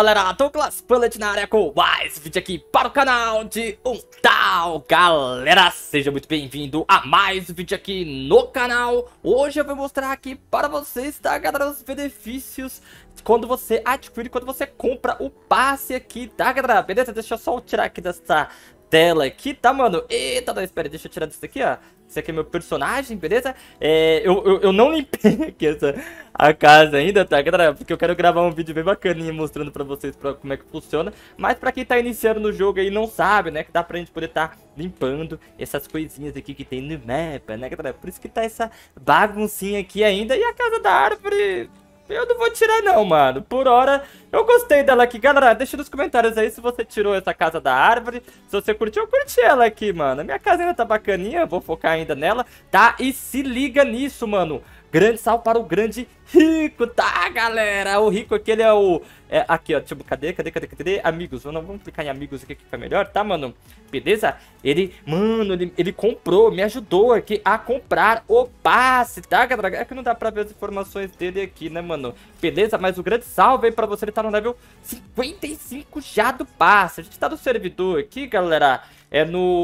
galera, Douglas Bullet na área com mais vídeo aqui para o canal de Untal. Galera, seja muito bem-vindo a mais um vídeo aqui no canal. Hoje eu vou mostrar aqui para vocês, tá, galera, os benefícios quando você adquire, quando você compra o passe aqui, tá, galera? Beleza? Deixa eu só tirar aqui dessa tela aqui, tá, mano? Eita, não, espera, deixa eu tirar disso aqui, ó. Esse aqui é meu personagem, beleza? Eu não limpei aqui a casa ainda, tá, galera? Porque eu quero gravar um vídeo bem bacaninha mostrando pra vocês como é que funciona. Mas pra quem tá iniciando no jogo aí e não sabe, né? Que dá pra gente poder tá limpando essas coisinhas aqui que tem no mapa, né, galera? Por isso que tá essa baguncinha aqui ainda. E a casa da árvore... eu não vou tirar não, mano. Por hora, eu gostei dela aqui. Galera, deixa nos comentários aí se você tirou essa casa da árvore. Se você curtiu, eu curti ela aqui, mano. Minha casa ainda tá bacaninha, vou focar ainda nela, tá? E se liga nisso, mano. Grande salve para o grande rico, tá, galera? O rico aqui, ele é o... aqui, ó, tipo, cadê? Amigos, vamos clicar em amigos aqui que fica melhor, tá, mano? Beleza? Mano, ele comprou, me ajudou aqui a comprar o passe, tá, galera? É que não dá pra ver as informações dele aqui, né, mano? Beleza? Mas o grande salve aí pra você, ele tá no level 55 já do passe. A gente tá no servidor aqui, galera. É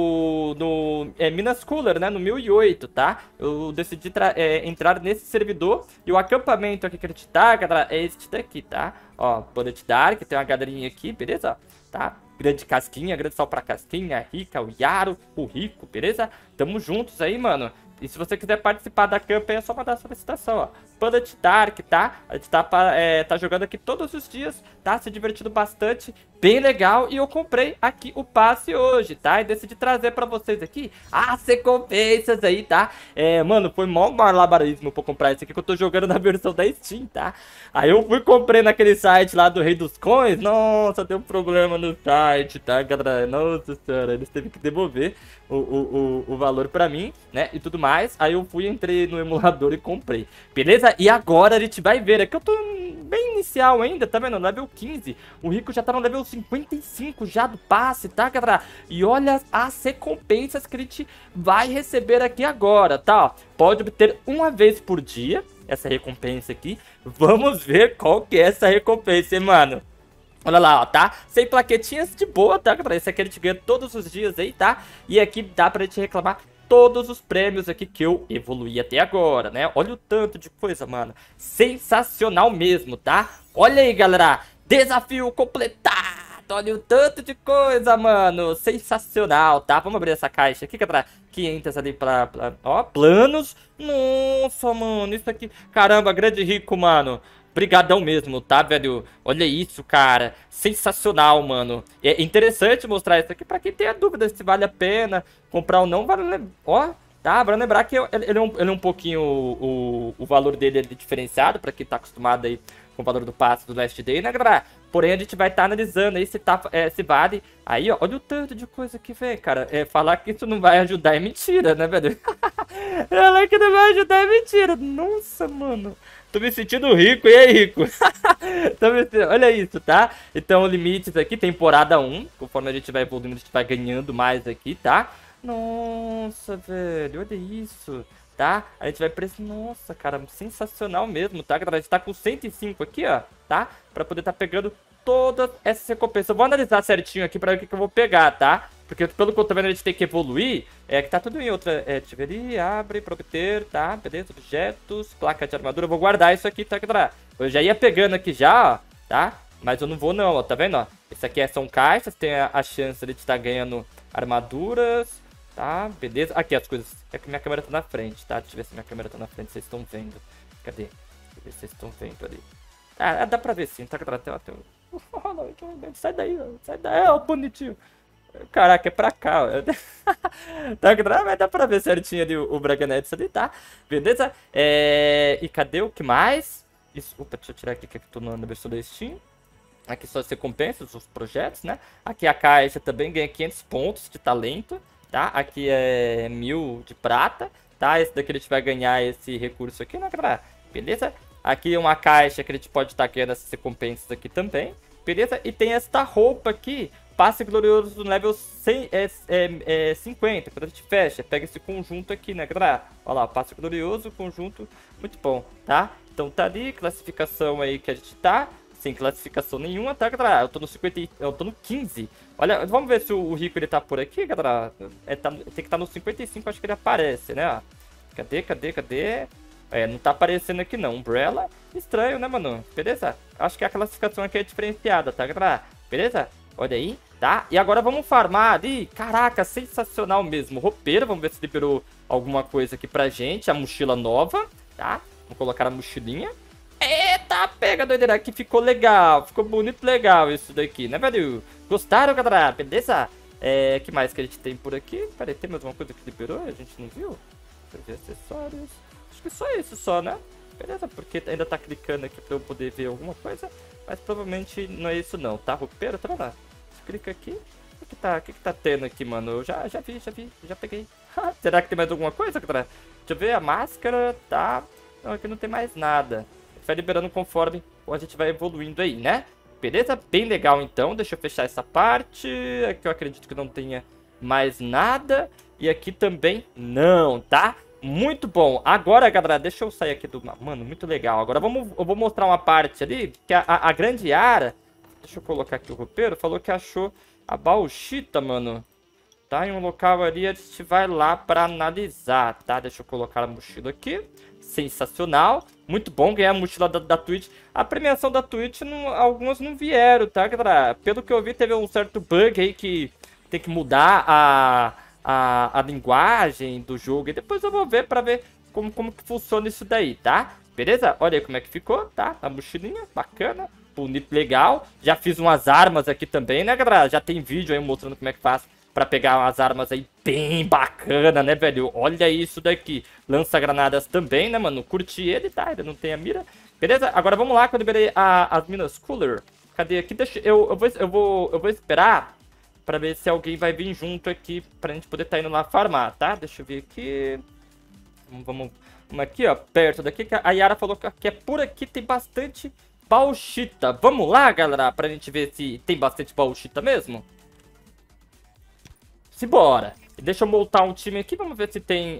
Minas Cooler, né? No 1008, tá? Eu decidi entrar nesse servidor. E o acampamento aqui que ele te dá, galera, é este daqui, tá? Ó, Bullet Dark, tem uma galerinha aqui, beleza? Tá? Grande Casquinha, grande sal pra Casquinha, Rica, o Yaro, o Rico, beleza? Tamo juntos aí, mano. E se você quiser participar da campanha, é só mandar a solicitação, ó. Bullet Dark, tá? A gente tá jogando aqui todos os dias, tá? Se divertindo bastante, bem legal. E eu comprei aqui o passe hoje, tá? E decidi trazer pra vocês aqui as recompensas aí, tá? Mano, foi mó malabarismo pra comprar isso aqui, que eu tô jogando na versão da Steam, tá? Aí eu fui comprei naquele site lá do Rei dos Coins. Nossa, deu um problema no site, tá, galera? Nossa senhora, eles teve que devolver o valor pra mim, né? E tudo mais. Aí eu entrei no emulador e comprei, beleza? E agora a gente vai ver, é que eu tô bem inicial ainda, tá vendo? Level 15, o Rico já tá no level 55 já do passe, tá, galera? E olha as recompensas que a gente vai receber aqui agora, tá? Pode obter uma vez por dia essa recompensa aqui. Vamos ver qual que é essa recompensa, hein, mano? Olha lá, ó, tá? Sem plaquetinhas de boa, tá, galera? Esse aqui a gente ganha todos os dias aí, tá? E aqui dá pra gente reclamar todos os prêmios aqui que eu evoluí até agora, né? Olha o tanto de coisa, mano. Sensacional mesmo, tá? Olha aí, galera. Desafio completado. Olha o tanto de coisa, mano. Sensacional, tá? Vamos abrir essa caixa aqui, galera. 500 ali ó, planos. Nossa, mano, isso aqui. Caramba, grande rico, mano. Obrigadão mesmo, tá, velho? Olha isso, cara. Sensacional, mano. É interessante mostrar isso aqui pra quem tem a dúvida se vale a pena comprar ou não. Ó, tá? Vale lembrar que ele é um pouquinho... O valor dele é diferenciado pra quem tá acostumado aí com o valor do passe do Last Day, né, galera? Porém, a gente vai estar analisando aí se vale. Aí, ó, olha o tanto de coisa que vem, cara. Falar que isso não vai ajudar é mentira, né, velho? Falar que não vai ajudar é mentira. Nossa, mano. Tô me sentindo rico, e aí, rico? Olha isso, tá? Então, limites aqui, temporada 1. Conforme a gente vai evoluindo, a gente vai ganhando mais aqui, tá? Nossa, velho, olha isso, tá? A gente vai preço... Nossa, cara, sensacional mesmo, tá? A gente tá com 105 aqui, ó, tá? Pra poder tá pegando todas essas recompensas. Eu vou analisar certinho aqui pra ver o que eu vou pegar, tá? Porque pelo que eu tô vendo, a gente tem que evoluir. Que tá tudo em outra... deixa eu ver ali, abre pra obter, tá? Beleza, objetos, placa de armadura. Eu vou guardar isso aqui, tá, galera? Eu já ia pegando aqui já, ó, tá? Mas eu não vou não, ó, tá vendo, ó? Isso aqui são caixas, tem a chance de estar ganhando armaduras, tá? Beleza. Aqui as coisas... É que minha câmera tá na frente, tá? Deixa eu ver se minha câmera tá na frente, vocês estão vendo. Cadê? Deixa eu ver se vocês estão vendo ali. Dá pra ver sim, tá, galera? Sai daí, ó. Sai daí, ó, bonitinho. Caraca, é pra cá, ó. Tá, mas dá pra ver certinho ali o Braganets ali, tá? Beleza? E cadê o que mais? Isso, opa, deixa eu tirar aqui que eu tô na versão da Steam. Aqui só as recompensas, os projetos, né? Aqui a caixa também ganha 500 pontos de talento, tá? Aqui é 1000 de prata, tá? Esse daqui a gente vai ganhar esse recurso aqui, né, galera? Beleza? Aqui é uma caixa que a gente pode estar ganhando essas recompensas aqui também, beleza? E tem esta roupa aqui, passe glorioso no level 50. Quando a gente fecha, pega esse conjunto aqui, né, galera? Olha lá, passe glorioso, conjunto, muito bom, tá? Então tá ali, classificação aí que a gente tá. sem classificação nenhuma, tá, galera? Eu tô no 50, eu tô no 15. Olha, vamos ver se o Rico ele tá por aqui, galera. Tem que estar no 55, acho que ele aparece, né? Cadê? Não tá aparecendo aqui não. Umbrella, estranho, né, mano? Beleza? Acho que a classificação aqui é diferenciada, tá, galera? Beleza? Olha aí, tá? E agora vamos farmar ali. Caraca, sensacional mesmo. Roupeiro, vamos ver se liberou alguma coisa aqui pra gente. A mochila nova, tá? Vamos colocar a mochilinha. Eita, pega, doideira, que ficou legal. Ficou bonito, legal isso daqui, né, velho? Gostaram, galera? Beleza? Que mais que a gente tem por aqui? Peraí, tem mais uma coisa que liberou? A gente não viu? Deixa eu ver acessórios. Acho que só isso, só, né? Beleza, porque ainda tá clicando aqui pra eu poder ver alguma coisa. Mas provavelmente não é isso não, tá? Roupeiro, tá lá. Clica aqui. O que tá tendo aqui, mano? Eu já vi, já peguei. Será que tem mais alguma coisa, galera? Deixa eu ver, a máscara, tá? Não, aqui não tem mais nada. Vai liberando conforme a gente vai evoluindo aí, né? Beleza? Bem legal, então. Deixa eu fechar essa parte. Aqui eu acredito que não tenha mais nada. E aqui também não, tá? Muito bom. Agora, galera, deixa eu sair aqui do... Mano, muito legal. Agora eu vou mostrar uma parte ali, que a grande Yara... Deixa eu colocar aqui o roupeiro. Falou que achou a Bauxita, mano. Tá em um local ali, a gente vai lá pra analisar, tá? Deixa eu colocar a mochila aqui. Sensacional. Muito bom ganhar a mochila da Twitch. A premiação da Twitch, algumas não vieram, tá, galera? Pelo que eu vi, teve um certo bug aí que tem que mudar a linguagem do jogo. E depois eu vou ver pra ver como que funciona isso daí, tá? Beleza? Olha aí como é que ficou, tá? A mochilinha, bacana. Bonito, legal. Já fiz umas armas aqui também, né, galera? Já tem vídeo aí mostrando como é que faz pra pegar umas armas aí bem bacana, né, velho? Olha isso daqui. Lança-granadas também, né, mano? Curti ele, tá? Ele não tem a mira. Beleza? Agora vamos lá, que eu liberei as minas cooler. Cadê aqui? Deixa, eu vou esperar pra ver se alguém vai vir junto aqui pra gente poder tá indo lá farmar, tá? Deixa eu ver aqui. Vamos aqui, ó, perto daqui, que a Yara falou que é por aqui, tem bastante Bauxita. Vamos lá, galera, pra gente ver se tem bastante Bauxita mesmo? Simbora. Deixa eu montar um time aqui, vamos ver se tem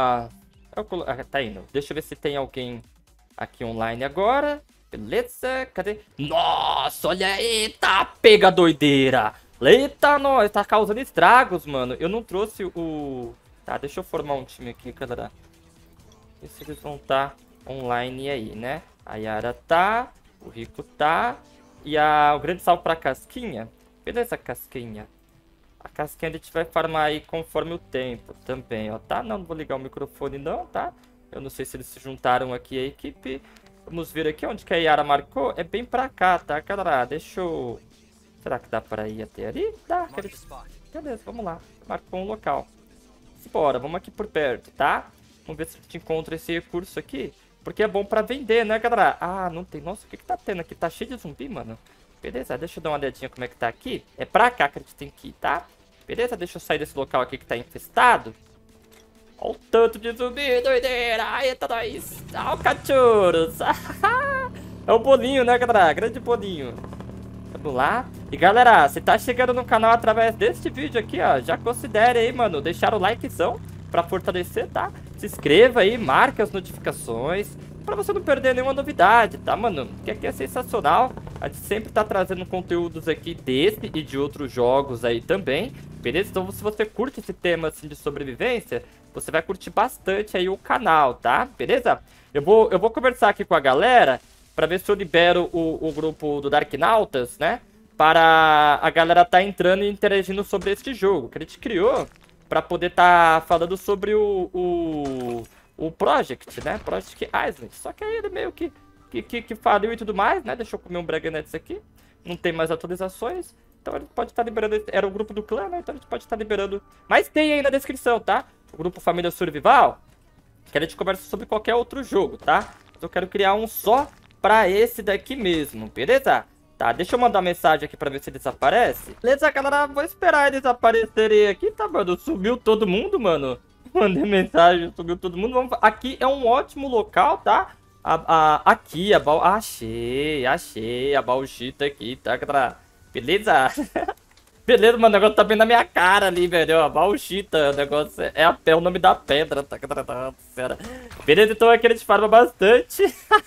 tá indo. Deixa eu ver se tem alguém aqui online agora. Beleza, cadê? Nossa, olha, eita, pega doideira. Eita, nós, tá causando estragos, mano. Eu não trouxe o... Tá, deixa eu formar um time aqui, galera. Ver se eles vão estar online aí, né? A Yara tá, o Rico tá. E o grande salve pra Casquinha. Beleza, Casquinha. A Casquinha a gente vai farmar aí conforme o tempo também, ó, tá? Não vou ligar o microfone não, tá? Eu não sei se eles se juntaram aqui a equipe. Vamos ver aqui onde que a Yara marcou. É bem pra cá, tá, galera? Deixa eu... Será que dá pra ir até ali? Dá. Beleza, vamos lá. Marcou um local. Bora, vamos aqui por perto, tá? Vamos ver se a gente encontra esse recurso aqui. Porque é bom pra vender, né, galera? Ah, não tem... Nossa, o que tá tendo aqui? Tá cheio de zumbi, mano. Beleza, deixa eu dar uma olhadinha como é que tá aqui. É pra cá que a gente tem que ir, tá? Beleza, deixa eu sair desse local aqui que tá infestado. Olha o tanto de zumbi, doideira. Eita, nós. Olha o cachorros. É o bolinho, né, galera? Grande bolinho. Vamos lá. E galera, se tá chegando no canal através deste vídeo aqui, ó, já considere aí, mano, deixar o likezão pra fortalecer, tá? Se inscreva aí, marque as notificações pra você não perder nenhuma novidade, tá, mano? Que aqui é sensacional. A gente sempre tá trazendo conteúdos aqui desse e de outros jogos aí também, beleza? Então se você curte esse tema, assim, de sobrevivência, você vai curtir bastante aí o canal, tá? Beleza? Eu vou conversar aqui com a galera pra ver se eu libero o grupo do Darknautas, né? Para a galera tá entrando e interagindo sobre este jogo que a gente criou pra poder tá falando sobre o Project, né? Project Island. Só que aí ele meio que faliu e tudo mais, né? Deixa eu comer um Braganetes aqui. Não tem mais atualizações. Então a gente pode estar liberando... Era o grupo do clã, né? Então a gente pode estar liberando... Mas tem aí na descrição, tá? O grupo Família Survival. Que a gente conversa sobre qualquer outro jogo, tá? Então eu quero criar um só pra esse daqui mesmo, beleza? Tá, deixa eu mandar uma mensagem aqui pra ver se eles aparecem. Beleza, galera? Vou esperar eles aparecerem aqui, tá, mano? Sumiu todo mundo, mano. Mandei mensagem, sumiu todo mundo. Aqui é um ótimo local, tá? Aqui, achei a Bauxita aqui, tá, galera? Beleza? Beleza, mano, o negócio tá bem na minha cara ali, velho. Ó, Bauxita, o negócio é o nome da pedra, tá? Nossa. Beleza, então aqui a gente farma bastante.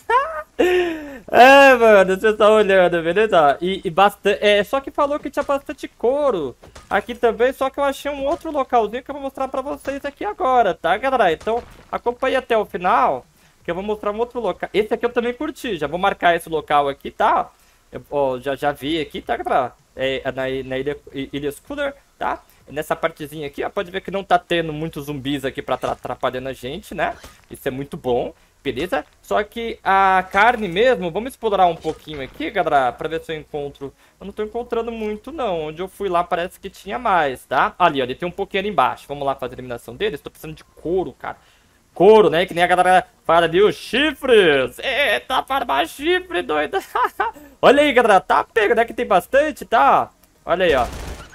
É, mano, você tá olhando, beleza? E bastante. É, só que falou que tinha bastante couro aqui também, só que eu achei um outro localzinho que eu vou mostrar pra vocês aqui agora, tá, galera? Então acompanhe até o final, que eu vou mostrar um outro local. Esse aqui eu também curti, já vou marcar esse local aqui, tá? Ó, já vi aqui, tá, galera? Na ilha Scooter, tá? Nessa partezinha aqui, ó, pode ver que não tá tendo muitos zumbis aqui pra atrapalhando a gente, né? Isso é muito bom, beleza? Só que a carne mesmo, vamos explorar um pouquinho aqui, galera, pra ver se eu encontro. Eu não tô encontrando muito, não. Onde eu fui lá parece que tinha mais, tá? Ali, ó, ele tem um pouquinho ali embaixo. Vamos lá fazer a eliminação deles. Tô precisando de couro, cara. Couro, né? Que nem a galera fala ali, os chifres. Eita, farmar chifre, doido. Olha aí, galera, tá pega, né? Que tem bastante, tá? Olha aí, ó.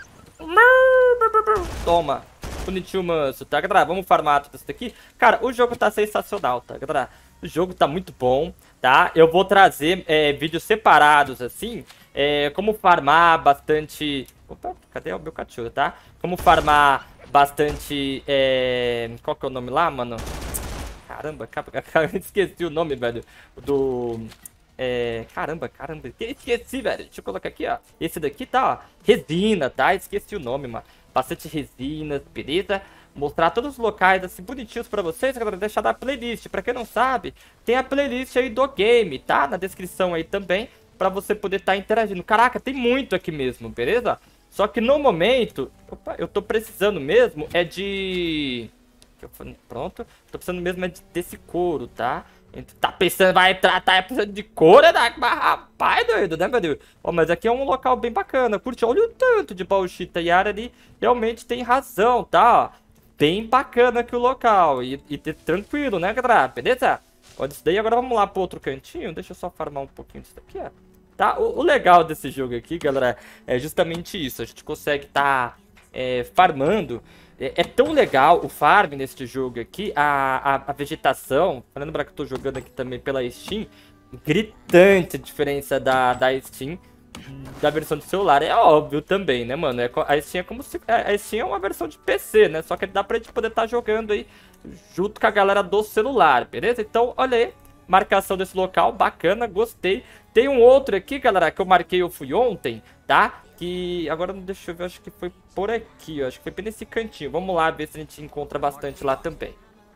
Toma. Bonitinho, manso, tá, galera? Vamos farmar tudo isso daqui. Cara, o jogo tá sensacional, tá, galera? O jogo tá muito bom, tá? Eu vou trazer vídeos separados, assim, como farmar bastante... Opa, cadê o meu cachorro, tá? Como farmar bastante... Qual que é o nome lá, mano? Caramba, esqueci o nome, velho. Do... caramba. Esqueci, velho. Deixa eu colocar aqui, ó. Esse daqui tá, ó. Resina, tá? Esqueci o nome, mano. Bastante resina, beleza? Mostrar todos os locais, assim, bonitinhos pra vocês, galera. Deixar na playlist. Pra quem não sabe, tem a playlist aí do game, tá? Na descrição aí também. Pra você poder estar interagindo. Caraca, tem muito aqui mesmo, beleza? Só que no momento... Opa, eu tô precisando mesmo de... Pronto. Tô precisando mesmo desse couro, tá? Tá pensando, vai entrar, tá precisando de couro, né? Mas rapaz, doido, né, meu Deus? Ó, mas aqui é um local bem bacana, curte, olha o tanto de Bauxita. E a área ali realmente tem razão, tá? Bem bacana aqui o local, e tranquilo, né, galera? Beleza? Olha isso daí, agora vamos lá pro outro cantinho, deixa eu só farmar um pouquinho disso daqui, ó. Tá? O legal desse jogo aqui, galera, é justamente isso, a gente consegue tá farmando. É tão legal o farm neste jogo aqui, a vegetação, lembrar que eu tô jogando aqui também pela Steam, gritante a diferença da Steam, da versão de celular, é óbvio também, né, mano? A Steam é como se... A Steam é uma versão de PC, né? Só que dá pra gente poder estar jogando aí junto com a galera do celular, beleza? Então, olha aí, marcação desse local, bacana, gostei. Tem um outro aqui, galera, que eu marquei, eu fui ontem, tá? Que agora, deixa eu ver, acho que foi por aqui, ó. Acho que foi bem nesse cantinho. Vamos lá ver se a gente encontra bastante lá também.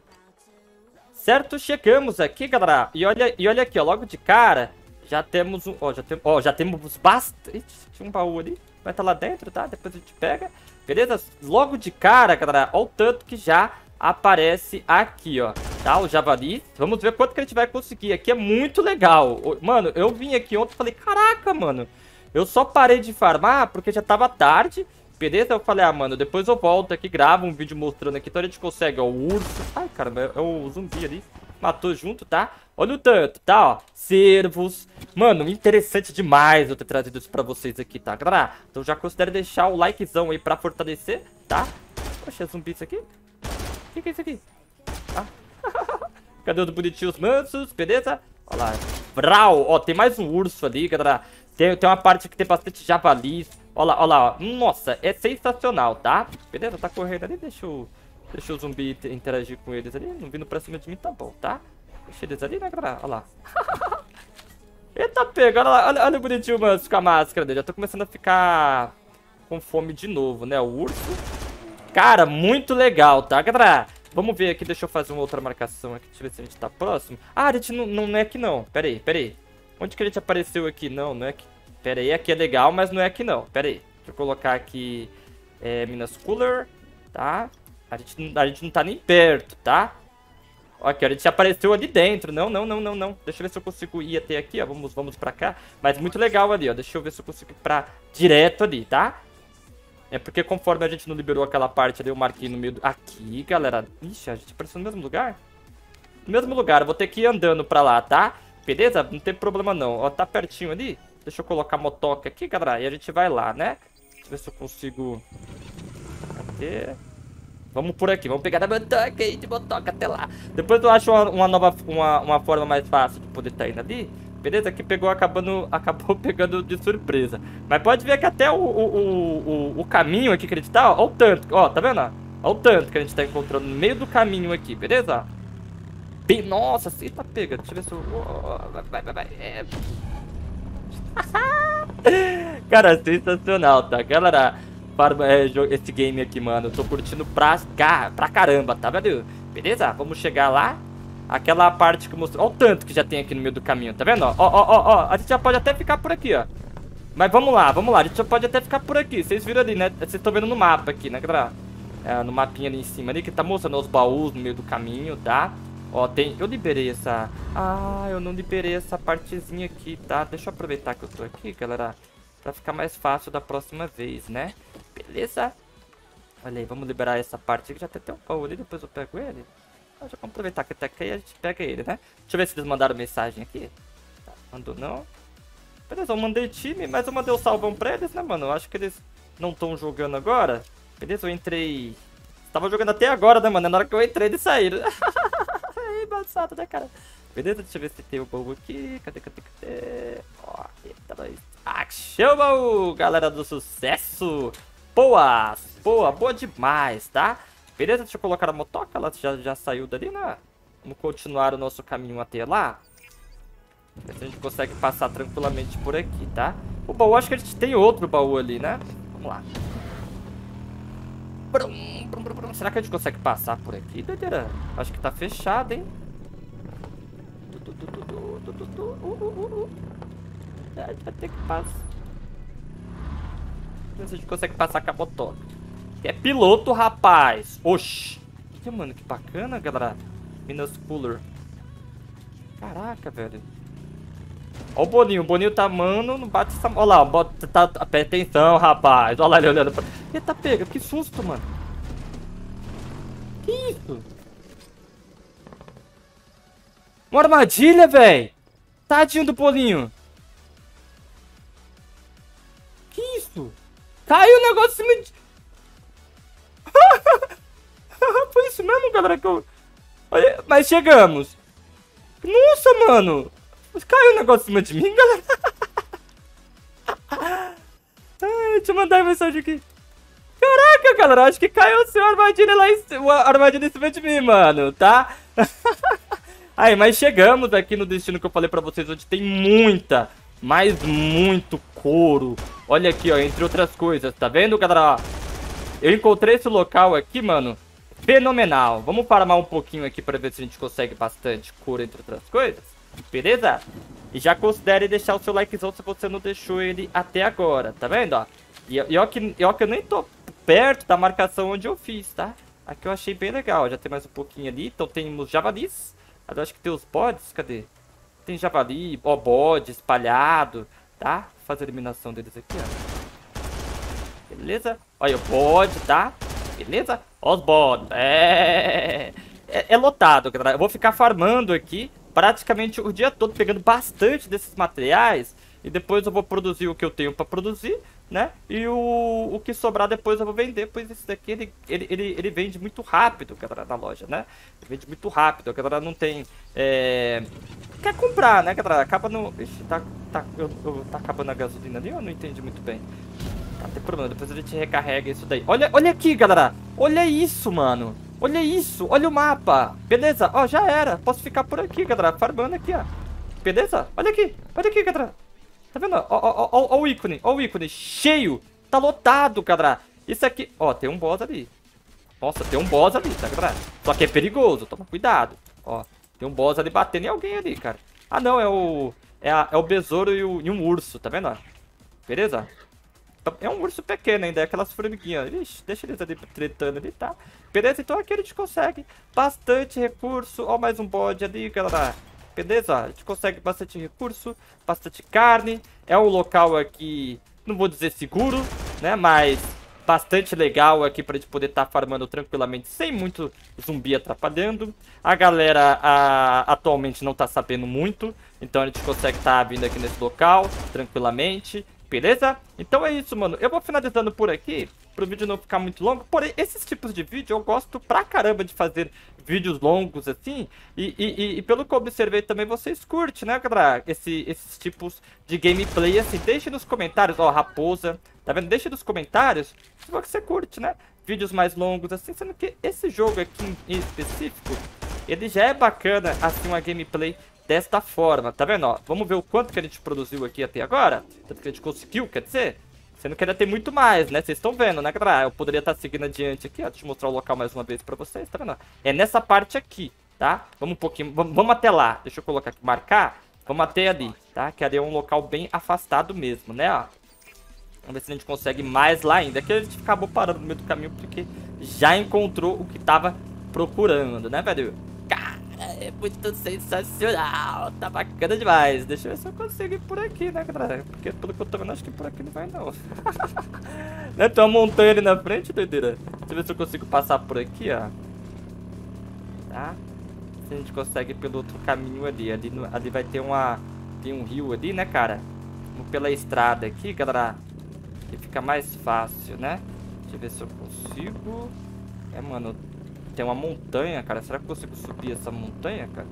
Certo, chegamos aqui, galera. E olha aqui, ó, logo de cara, já temos um... Ó, já temos bastante... Tinha um baú ali. Vai estar lá dentro, tá? Depois a gente pega. Beleza? Logo de cara, galera, ó o tanto que já aparece aqui, ó. Tá? O javali. Vamos ver quanto que a gente vai conseguir. Aqui é muito legal. Mano, eu vim aqui ontem e falei, caraca, mano. Eu só parei de farmar porque já tava tarde, beleza? Eu falei, ah, mano, depois eu volto aqui, gravo um vídeo mostrando aqui. Então a gente consegue, ó, o urso. Ai, caramba, é o zumbi ali. Matou junto, tá? Olha o tanto, tá, ó. Cervos. Mano, interessante demais eu ter trazido isso pra vocês aqui, tá, galera? Então já considere deixar o likezão aí pra fortalecer, tá? Poxa, é zumbi isso aqui? O que é isso aqui? Ah. Cadê os bonitinhos mansos? Beleza? Olha lá. Brau. Ó, tem mais um urso ali, galera. Tem uma parte que tem bastante javalis. Olha lá, ó. Nossa, é sensacional, tá? Beleza? Tá correndo ali. Deixa o zumbi interagir com eles ali. Não vindo pra cima de mim, tá bom, tá? Deixa eles ali, né, galera? Olha lá. Eita, pega. Olha o bonitinho, mano, com a máscara dele. Já tô começando a ficar com fome de novo, né? O urso. Cara, muito legal, tá, galera? Vamos ver aqui. Deixa eu fazer uma outra marcação aqui. Deixa eu ver se a gente tá próximo. Ah, a gente não é aqui, não. Pera aí. Onde que a gente apareceu aqui? Não é aqui. Pera aí, aqui é legal, mas não é aqui não. Pera aí. Deixa eu colocar aqui Minas Cooler, tá? A gente não tá nem perto, tá? Ok, a gente apareceu ali dentro. Não. Deixa eu ver se eu consigo ir até aqui, ó. Vamos pra cá. Mas muito legal ali, ó. Deixa eu ver se eu consigo ir pra direto ali, tá? É porque conforme a gente não liberou aquela parte ali, eu marquei no meio do... Aqui, galera. Ixi, a gente apareceu no mesmo lugar? No mesmo lugar, eu vou ter que ir andando pra lá, tá? Beleza? Não tem problema não. Ó, tá pertinho ali. Deixa eu colocar a motoca aqui, galera. E a gente vai lá, né? Deixa eu ver se eu consigo... Cadê? Vamos por aqui. Vamos pegar a motoca aí de motoca até lá. Depois eu acho uma forma mais fácil de poder estar indo ali. Beleza? Que acabou pegando de surpresa. Mas pode ver que até o caminho aqui que a gente tá, ó o tanto. Ó, tá vendo? Ó o tanto que a gente tá encontrando no meio do caminho aqui, beleza? Bem, nossa, você tá pegando. Deixa eu ver se eu... Vai. É... Cara, sensacional, tá? Galera, esse game aqui, mano, eu tô curtindo pra caramba, tá, velho? Beleza? Vamos chegar lá. Aquela parte que mostrou. Olha o tanto que já tem aqui no meio do caminho, tá vendo? Ó. A gente já pode até ficar por aqui, ó. Mas vamos lá. A gente já pode até ficar por aqui. Vocês viram ali, né? Vocês estão vendo no mapa aqui, né, galera? No mapinha ali em cima ali, que tá mostrando os baús no meio do caminho, tá? Ó, tem... Eu liberei essa... Ah, eu não liberei essa partezinha aqui, tá? Deixa eu aproveitar que eu tô aqui, galera, pra ficar mais fácil da próxima vez, né? Beleza? Olha aí, vamos liberar essa parte aqui. Já tem um baú ali, depois eu pego ele. Já vamos aproveitar que até aqui a gente pega ele, né? Deixa eu ver se eles mandaram mensagem aqui. Tá, mandou não. Beleza, eu mandei time, mas eu mandei o salvão pra eles, né, mano? Eu acho que eles não estão jogando agora. Beleza, eu entrei... Tava jogando até agora, né, mano? Na hora que eu entrei, eles saíram. É embaçado, né, cara? Beleza, deixa eu ver se tem o baú aqui. Cadê? Ó, eita, nós. Achou o baú, galera do sucesso. Boa demais, tá? Beleza, deixa eu colocar a motoca, ela já saiu dali, né? Vamos continuar o nosso caminho até lá. Ver se a gente consegue passar tranquilamente por aqui, tá? O baú, acho que a gente tem outro baú ali, né? Vamos lá. Será que a gente consegue passar por aqui, doideira? Acho que tá fechado, hein? Vai ter que passar. Ver se a gente consegue passar com a motoca. É piloto, rapaz. Oxi. Que, mano, que bacana, galera. Minas Cooler. Caraca, velho. Ó o Boninho tá, mano, não bate essa... Ó lá, tá... Atenção, rapaz. Ó lá ele olhando pra... Eita, pega. Que susto, mano. Que isso? Uma armadilha, velho. Tadinho do Boninho. Que isso? Caiu o negócio em cima de... Foi isso mesmo, galera, que eu... Olha, mas chegamos. Nossa, mano. Caiu um negócio em cima de mim, galera. Ai, deixa eu mandar uma mensagem aqui. Caraca, galera, acho que caiu assim, uma armadilha lá armadilha em cima de mim, mano, tá? Aí, mas chegamos aqui no destino que eu falei pra vocês, onde tem muita, mas muito couro. Olha aqui, ó, entre outras coisas, tá vendo, galera? Eu encontrei esse local aqui, mano, fenomenal. Vamos farmar um pouquinho aqui pra ver se a gente consegue bastante couro, entre outras coisas. Beleza? E já considere deixar o seu likezão se você não deixou ele até agora, tá vendo, ó? E ó que eu nem tô perto da marcação onde eu fiz, tá? Aqui eu achei bem legal, já tem mais um pouquinho ali. Então temos javalis. Eu acho que tem os bodes, cadê? Tem javali, ó, bode espalhado, tá? Vou fazer a eliminação deles aqui, ó. Beleza? Olha o bode, tá? Beleza? Ó os bodes. É lotado, galera. Eu vou ficar farmando aqui praticamente o dia todo, pegando bastante desses materiais. E depois eu vou produzir o que eu tenho pra produzir, né? E o que sobrar depois eu vou vender. Pois esse daqui, ele vende muito rápido, galera, na loja, né? Ele vende muito rápido. A galera não tem... Quer comprar, né, galera? Acaba no... Ixi, tá acabando a gasolina ali? Eu não entendi muito bem. Tá, não tem problema. Depois a gente recarrega isso daí. Olha aqui, galera. Olha isso, mano. Olha isso. Olha o mapa. Beleza? Ó, já era. Posso ficar por aqui, galera. Farmando aqui, ó. Beleza? Olha aqui. Olha aqui, galera. Tá vendo? Ó o ícone. Ó o ícone. Cheio. Tá lotado, galera. Isso aqui... Ó, tem um boss ali. Nossa, tem um boss ali, tá, galera? Só que é perigoso. Toma cuidado. Ó, tem um boss ali batendo em alguém ali, cara. Ah, não. É o besouro e um urso. Tá vendo? Beleza? É um urso pequeno ainda. É aquelas formiguinhas. Ixi, deixa eles ali tretando ali, tá? Beleza? Então aqui a gente consegue bastante recurso. Ó, mais um bode ali, galera. Beleza? A gente consegue bastante recurso, bastante carne. É um local aqui, não vou dizer seguro, né? Mas bastante legal aqui pra gente poder estar farmando tranquilamente, sem muito zumbi atrapalhando. A galera atualmente não tá sabendo muito, então a gente consegue estar vindo aqui nesse local tranquilamente. Beleza? Então é isso, mano. Eu vou finalizando por aqui. pro vídeo não ficar muito longo. Porém, esses tipos de vídeo eu gosto pra caramba de fazer vídeos longos assim. E pelo que eu observei também, vocês curtem, né, galera? Esses tipos de gameplay assim. Deixe nos comentários, ó, raposa. Tá vendo? Deixe nos comentários se você curte, né? Vídeos mais longos assim. Sendo que esse jogo aqui em específico, ele já é bacana, assim, uma gameplay desta forma, tá vendo, ó? Vamos ver o quanto que a gente produziu aqui até agora. Tanto que a gente conseguiu, quer dizer, sendo que ainda tem muito mais, né? Vocês estão vendo, né, galera? Eu poderia estar seguindo adiante aqui, ó. Deixa eu mostrar o local mais uma vez pra vocês, tá vendo? É nessa parte aqui, tá? Vamos um pouquinho, vamos até lá. Deixa eu colocar aqui, marcar. Vamos até ali, tá? Que ali é um local bem afastado mesmo, né, ó. Vamos ver se a gente consegue mais lá ainda. Aqui a gente acabou parando no meio do caminho porque já encontrou o que tava procurando, né, velho? É muito sensacional, tá bacana demais. Deixa eu ver se eu consigo ir por aqui, né, galera? Porque pelo que eu tô vendo, acho que por aqui não vai não. Né? Tem uma montanha ali na frente, doideira. Deixa eu ver se eu consigo passar por aqui, ó. Tá? Se a gente consegue pelo outro caminho ali. Ali vai ter tem um rio ali, né, cara? Vamos pela estrada aqui, galera. Que fica mais fácil, né? Deixa eu ver se eu consigo. É, mano... Tem uma montanha, cara. Será que eu consigo subir essa montanha, cara?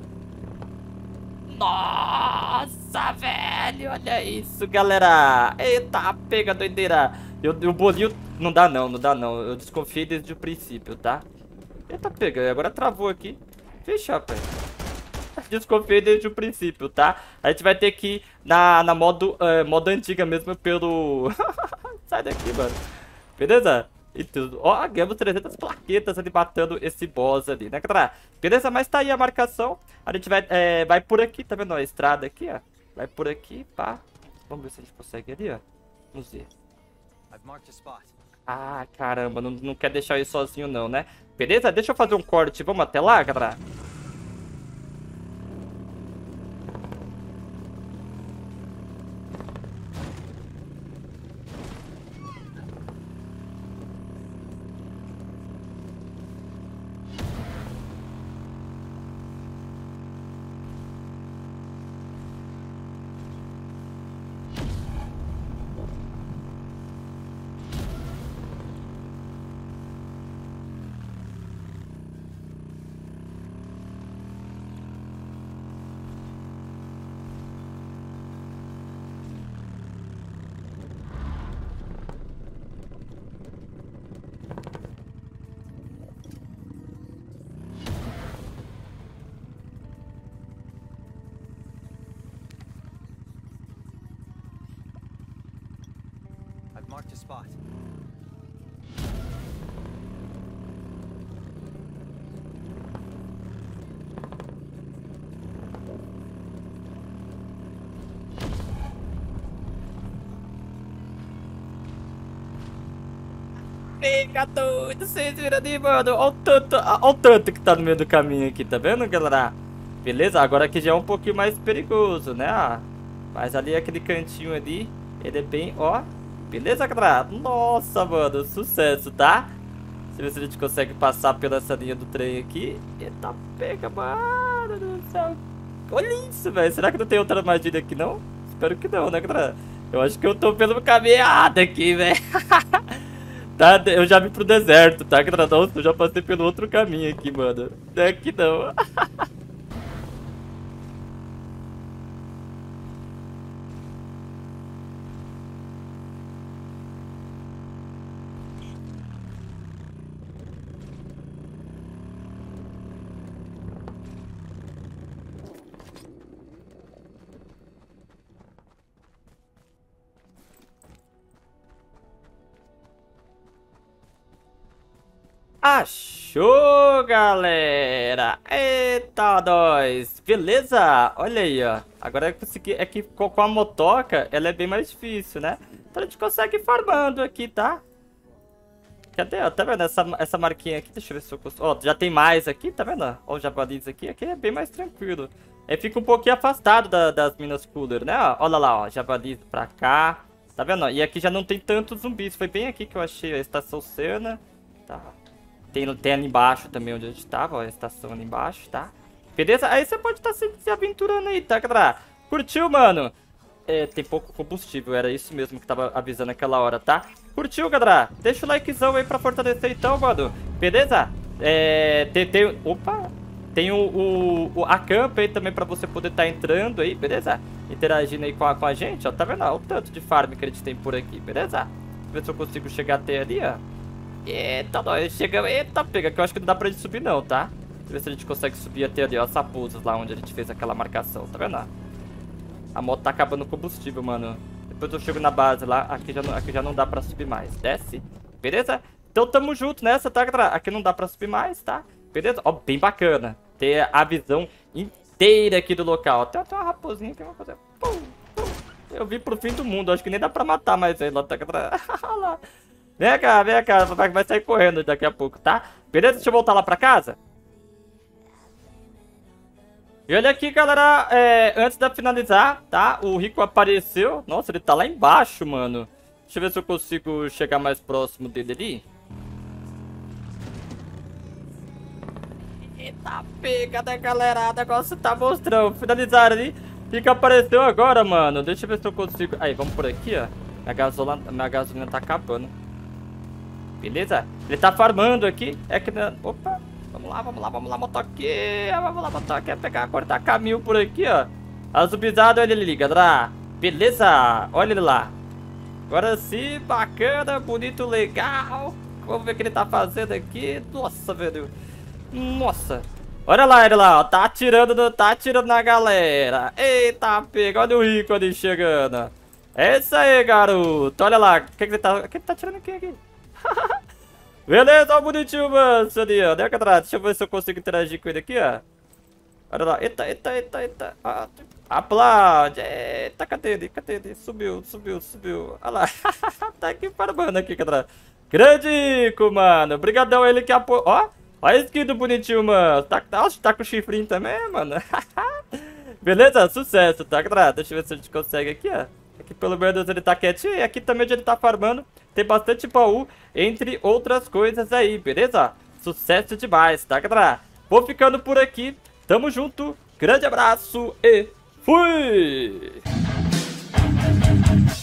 Nossa, velho. Olha isso, galera. Eita, pega, doideira. O bolinho... Não dá não, não dá não. Eu desconfiei desde o princípio, tá? Eita, pega. Agora travou aqui. Fecha, rapaz. Desconfiei desde o princípio, tá? A gente vai ter que ir na modo antiga mesmo pelo... Sai daqui, mano. Beleza? E tudo. Ó, ganhamos 300 plaquetas ali matando esse boss ali, né, galera? Beleza, mas tá aí a marcação. A gente vai por aqui, tá vendo? A estrada aqui, ó. Vai por aqui, pá. Vamos ver se a gente consegue ali, ó. Vamos ver. Ah, caramba, não quer deixar eu ir sozinho não, né? Beleza? Deixa eu fazer um corte. Vamos até lá, galera? Marked a spot. Fica doido, vocês viram ali, mano. Olha o tanto que tá no meio do caminho aqui, tá vendo, galera? Beleza? Agora aqui já é um pouquinho mais perigoso, né? Mas ali, aquele cantinho ali, ele é bem, ó. Beleza, galera? Nossa, mano, sucesso, tá? Deixa eu ver se a gente consegue passar pela essa linha do trem aqui. Eita, pega, mano do céu. Olha isso, velho. Será que não tem outra armadilha aqui, não? Espero que não, né, galera? Eu acho que eu tô pelo caminho errado aqui, velho. Tá, eu já vim pro deserto, tá, galera? Nossa, eu já passei pelo outro caminho aqui, mano. Não é aqui, não. Achou, galera! Eita, nós! Beleza? Olha aí, ó. Agora eu consegui... É que com a motoca, ela é bem mais difícil, né? Então a gente consegue ir farmando aqui, tá? Cadê? Ó, tá vendo essa marquinha aqui? Deixa eu ver se eu consigo... Ó, já tem mais aqui, tá vendo? Ó, o javalis aqui. Aqui é bem mais tranquilo. É, fica um pouquinho afastado das minas cooler, né? Ó, olha lá, ó. Javalis pra cá. Tá vendo? E aqui já não tem tantos zumbis. Foi bem aqui que eu achei a estação Cena. Tá. Tem ali embaixo também onde a gente tava, ó, a estação ali embaixo, tá? Beleza? Aí você pode estar se aventurando aí, tá, galera? Curtiu, mano? tem pouco combustível. Era isso mesmo que tava avisando naquela hora, tá? Curtiu, galera? Deixa o likezão aí pra fortalecer então, mano. Beleza? Opa! Tem a camp aí também pra você poder estar entrando aí, beleza? Interagindo aí com a gente, ó. Tá vendo? Ó, o tanto de farm que a gente tem por aqui, beleza? Deixa eu ver se eu consigo chegar até ali, ó. Eita, nós chegamos. Eita, pega, que eu acho que não dá pra gente subir não, tá? Deixa eu ver se a gente consegue subir até ali, ó. As raposas lá onde a gente fez aquela marcação, tá vendo? A moto tá acabando o combustível, mano. Depois eu chego na base lá. Aqui já não dá pra subir mais. Desce, beleza? Então tamo junto nessa, tá, galera? Aqui não dá pra subir mais, tá? Beleza? Ó, bem bacana. Ter a visão inteira aqui do local. Tem uma raposinha que vai fazer. Pum, pum. Eu vim pro fim do mundo. Acho que nem dá pra matar mais ela, tá, galera? Vem cá. Vai sair correndo daqui a pouco, tá? Beleza? Deixa eu voltar lá pra casa. E olha aqui, galera, antes de finalizar, tá? O Rico apareceu. Nossa, ele tá lá embaixo, mano. Deixa eu ver se eu consigo chegar mais próximo dele ali. Eita, pega, né, galera? O negócio tá mostrando. Finalizaram ali. Rico apareceu agora, mano. Deixa eu ver se eu consigo. Aí, vamos por aqui, ó. Minha gasolina tá acabando. Beleza? Ele tá farmando aqui. Opa. Vamos lá, motoqueira. Vamos lá, motoqueira. Pegar, cortar caminho por aqui, ó. Azubizado, olha ele ali, galera. Beleza? Olha ele lá. Agora sim, bacana, bonito, legal. Vamos ver o que ele tá fazendo aqui. Nossa, velho. Nossa. Olha lá ele lá, ó. Tá atirando na galera. Eita, pega. Olha o Rico ali chegando. É isso aí, garoto. Olha lá. O que ele tá atirando aqui? Beleza, ó, bonitinho, mano. Ali, ó. Deixa eu ver se eu consigo interagir com ele aqui, ó. Olha lá. Eita. Aplaude. Eita, cadê ele? Subiu. Olha lá. Tá aqui farmando aqui, cara. Grande Rico, mano. Obrigadão ele que apoiou. Ó. Olha a skin do bonitinho, mano. Tá com chifrinho também, mano. Beleza? Sucesso, tá, galera? Deixa eu ver se a gente consegue aqui, ó. Aqui pelo menos ele tá quietinho. E aqui também onde ele tá farmando tem bastante baú, entre outras coisas aí, beleza? Sucesso demais, tá, galera? Vou ficando por aqui. Tamo junto. Grande abraço e fui!